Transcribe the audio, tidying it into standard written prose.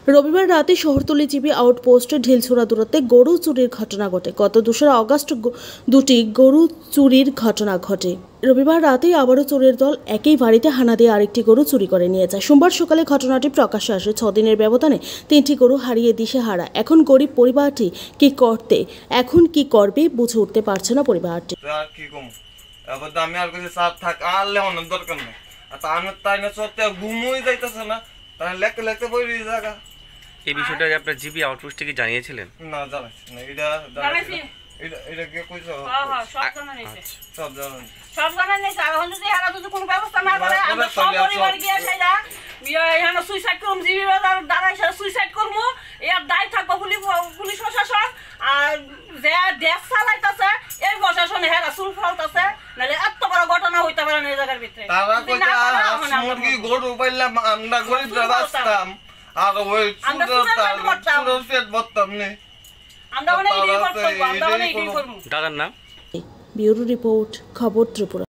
রবিবার রাতে শহরতলি জিবি আউটপোস্টে ঢিলছোড়া দূরত্বে গরু চুরির ঘটনা ঘটে। গত 2 আগস্ট দুটি গরু চুরির ঘটনা ঘটে। রবিবার রাতে আবারও চোরের দল একই বাড়িতে হানা দিয়ে আরেকটি গরু চুরি করে নিয়ে যায়। সোমবার সকালে ঘটনাটি প্রকাশ্যে আসে। 6 দিনের ব্যবধানে 3টি গরু হারিয়ে দিশেহারা। এখন গরিব পরিবারটি কি করবে বুঝে উঠতে পারছে না পরিবারটি। আমি আর কিছু সাথ থাক আর লেওয়ানোর দরকার নেই। আমি তাই না সত্যি ঘুমোই যাইতেছে না, তাই লেখতে লেখতে বই জায়গা। এই বিষয়টা আপনার জিবি আউটপোস্ট থেকে জানিয়েছিলেন? না, জানাইছি না। এটা কি কইছো? সব জানাইছে। সব জানাই। সব জানাইছে। আর হন যদি এরা যদি কোনো ব্যবস্থা না করে আমরা সব পরিবার গিয়ে সেইটা এখানে সুইসাইড করব, জিবি বাজার দাঁড়াইছে সুইসাইড করব। এর দায় থাকবো পুলিশ প্রশাসন। আর যে দেশ চালাইতাছে এই প্রশাসনে হেরা চুল ফালতাছে, নাহলে এত বড় ঘটনা হইতে পারে না এই জায়গার ভিতরে। তারা কইছে মুরগি গরু পাইলাম আমরা গরিবরা বাঁচতাম, আর ওই চুরের পেট ভরতাম নে। আমরা অনেক করব, আমরা অনেক করব। দাদার নাম? ব্যুরো রিপোর্ট, খবর ত্রিপুরা।